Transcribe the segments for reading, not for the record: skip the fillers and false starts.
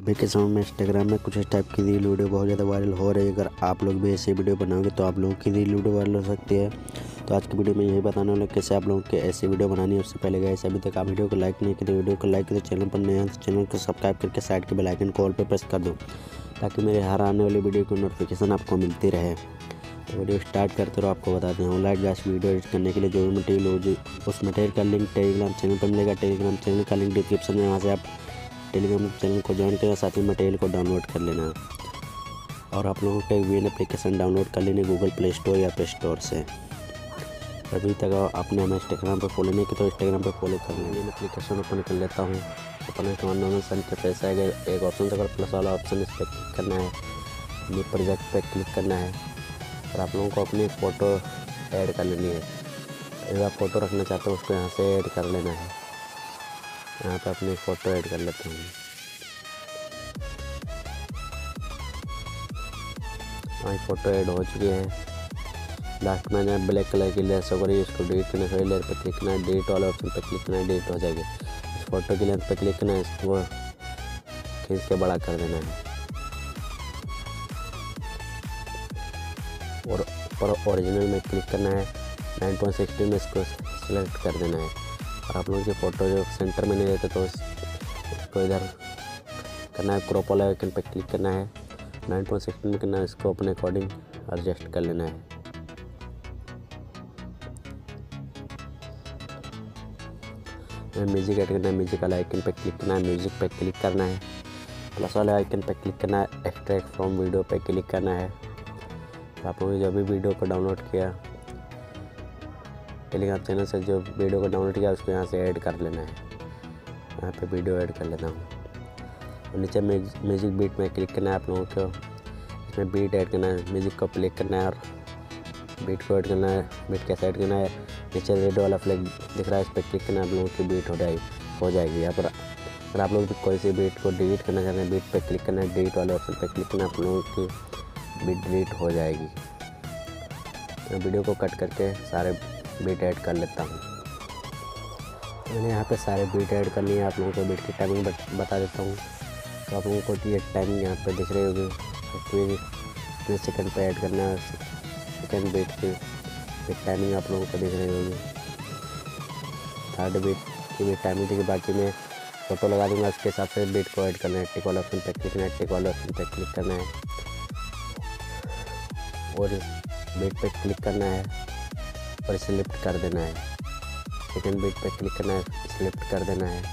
अभी के समय में इंस्टाग्राम में कुछ इस टाइप की रील वीडियो बहुत ज़्यादा वायरल हो रही है। अगर आप लोग भी ऐसी वीडियो बनाओगे तो आप लोगों की रील वीडियो वायरल हो सकती है। तो आज की वीडियो में यही बताने वाला कैसे आप लोगों को ऐसी वीडियो बनानी है। उससे पहले गाइस अभी तक आप वीडियो को लाइक नहीं किए तो वीडियो को लाइक करें, चैनल पर नए हैं तो चैनल को सब्सक्राइब करके साइड के बेल आइकन को ऑल पे प्रेस कर दो ताकि मेरे हर आने वाली वीडियो की नोटिफिकेशन आपको मिलती रहे। तो वीडियो स्टार्ट करते रहो। आपको बताते हैं ऑनलाइन गाइस वीडियो एडिट करने के लिए जो भी मटेरियल हो उस मटेरियल का लिंक टेलीग्राम चैनल पर मिलेगा। टेलीग्राम चैनल का लिंक डिस्क्रिप्शन में, वहाँ से आप टेलीग्राम चैनल को ज्वाइन करें, साथ ही मटेरियल को डाउनलोड कर लेना। और आप लोगों को एक वीएन एप्लीकेशन डाउनलोड कर लेनी गूगल प्ले स्टोर या प्ले स्टोर से। अभी तक आपने हमें इंस्टाग्राम पर फॉलो नहीं किया तो इंस्टाग्राम पर फॉलो कर लेंगे। मैं एप्लीकेशन ओपन कर लेता हूँ। ओपन करके सन के पैसा आएगा एक ऑप्शन, अगर प्लस वाला ऑप्शन इस पर क्लिक करना है, न्यू प्रोजेक्ट पर क्लिक करना है और आप लोगों को अपनी फ़ोटो ऐड कर लेनी है। अगर आप फ़ोटो रखना चाहते हो उसको यहाँ से ऐड कर लेना है। यहाँ पर अपनी फ़ोटो ऐड कर लेते हैं। हमारी फ़ोटो ऐड हो चुकी है। लास्ट में मैंने ब्लैक कलर की लेयर शो करी, इसको डिलीट करना है। लेयर पर क्लिक करना है, डिलीट वाले ऑप्शन पर क्लिक करना है, डिलीट हो जाएगी। इस फोटो की लेंथ पर क्लिक करना है, इसको खींच के बड़ा कर देना है और ऊपर ओरिजिनल में क्लिक करना है। 9.16 में इसको सिलेक्ट कर देना है। और आप लोगों की फ़ोटो जो सेंटर में नहीं रहते तो इसको इधर करना है, क्रॉप वाला आइकन पर क्लिक करना है। 9.16 में करना है, इसको अपने अकॉर्डिंग एडजस्ट कर लेना है। म्यूज़िक ऐड करना है, म्यूज़िक वाला आइकन पर क्लिक करना है, म्यूज़िक पे क्लिक करना है, प्लस वाले आइकन पर क्लिक करना है, एक्सट्रैक्ट फ्रॉम वीडियो पे क्लिक करना है। तो आप लोगों ने जो भी वीडियो को डाउनलोड किया टेलीग्राम चैनल से, जो वीडियो को डाउनलोड किया उसको यहाँ से ऐड कर लेना है। यहाँ पे वीडियो ऐड कर लेता हूँ और नीचे म्यूज़िक बीट में क्लिक करना है। आप लोगों को इसमें बीट ऐड करना है, म्यूज़िक को प्ले करना है और बीट को ऐड करना है। बीट कैसे ऐड करना है, नीचे रेड वाला फ्लैग दिख रहा है, इस पर क्लिक करना है। आप लोगों की बीट हो जाएगी। यहाँ पर अगर आप लोग भी कोई सी बीट को डिलीट करना चाहते हैं, बीट पे क्लिक करना है, डिलीट वाले ऑप्शन पे क्लिक करना है, आप लोगों की बीट डिलीट हो जाएगी। तो वीडियो को कट करके सारे बीट ऐड कर लेता हूँ। मैंने यहाँ पे सारे बीट ऐड कर लिए। आप लोगों को बीट की टाइमिंग बता देता हूँ। तो आप लोगों को ये टाइमिंग यहाँ पे दिख रही होगी, फिर सेकंड पे ऐड करना है। सेकंड बीट की टाइमिंग आप लोगों को दिख रही होगी। थर्ड बीट की भी टाइमिंग देखिए। बाकी मैं फ़ोटो लगा दूँगा, उसके हिसाब से बीट को ऐड करना है। टिक वाले ऑप्शन पर क्लिक करना है, टिक वाले ऑप्शन पर क्लिक करना है और बीट पे क्लिक करना है और इसे लिफ्ट कर देना है। सेकंड बीट पे क्लिक करना है, इसे लिफ्ट कर देना है।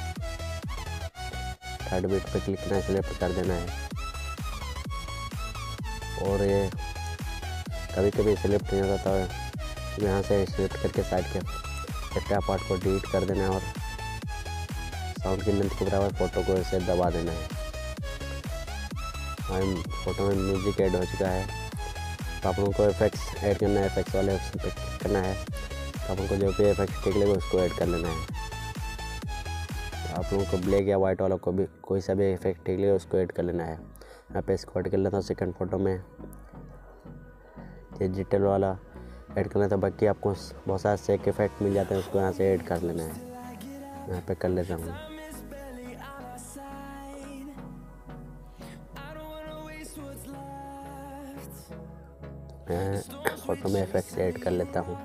थर्ड बीट पे क्लिक करना है, इसे लिफ्ट कर देना है। और ये कभी कभी इसे लिफ्ट नहीं होता तो यहाँ से लिफ्ट करके साइड के एक्स्ट्रा पार्ट को डिलीट कर देना है और साउंड की लेंथ के बराबर फ़ोटो को इसे दबा देना है। हमारी फ़ोटो में म्यूज़िक ऐड हो चुका है। तो आप लोगों को इफेक्ट्स ऐड करना है, इफेक्ट्स वाले ऑप्शन पे क्लिक करना है। तो आप लोगों को जो भी इफेक्ट ठीक लगे उसको ऐड कर लेना है। आप लोगों को ब्लैक या वाइट वाला को भी कोई सा भी इफेक्ट ठीक लगे उसको ऐड कर लेना है। यहाँ पे इसको ऐड कर लेता हूँ। सेकंड फ़ोटो में डिजिटल वाला ऐड करना था। बाकी आपको बहुत सारे सेक इफेक्ट मिल जाते हैं, उसको यहाँ से ऐड कर लेना है। यहाँ पे कर लेता हूँ। मैं फ़ोटो में इफेक्ट्स ऐड कर लेता हूँ।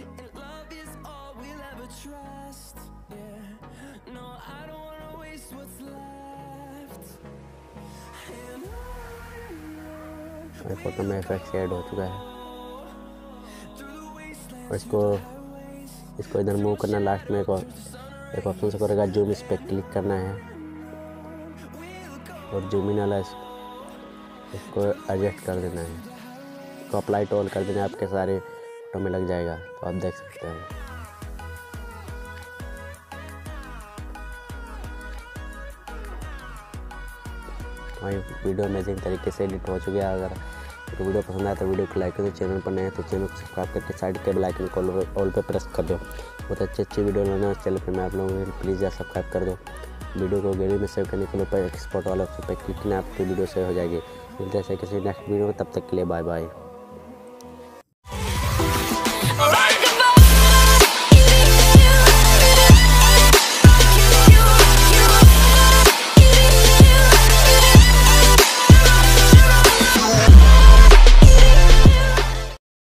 फ़ोटो में इफेक्ट्स ऐड हो चुका है और इसको इधर मूव करना। लास्ट में एक ऑप्शन से करेगा जूम, इस पर क्लिक करना है और जूम इन वाला इसको एडजस्ट कर देना है। इसको अप्लाई टू ऑल कर देना है, आपके सारे फोटो में लग जाएगा। तो आप देख सकते हैं। हमारी वीडियो अमेजिंग तरीके से एडिट हो चुकी है। अगर तो वीडियो पसंद आया तो वीडियो को लाइक करो, चैनल पर नए हैं तो चैनल को सब्सक्राइब करके साइड के बेल आइकन को ऑल पे प्रेस कर दो। बहुत अच्छी वीडियो लाना चैनल पर मैं आप लोगों को प्लीज़ यार सब्सक्राइब कर दो। वीडियो को गैलरी में सेव करने के लिए ऊपर एक्सपोर्ट वाला ऑप्शन पर क्लिक करना, आपकी वीडियो सेव हो जाएगी। मिलते हैं किसी नेक्स्ट वीडियो में, तब तक के लिए बाय बाय।